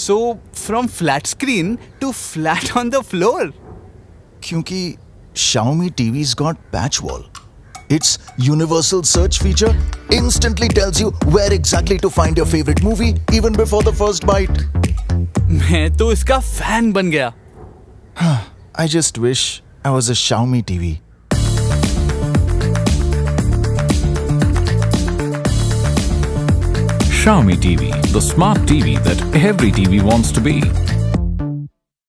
So from flat screen to flat on the floor. क्योंकि Xiaomi TVs got PatchWall. Its universal search feature instantly tells you where exactly to find your favorite movie even before the first bite. मैं तो इसका fan बन गया. I just wish I was a Xiaomi TV. Xiaomi TV, the smart TV that every TV wants to be.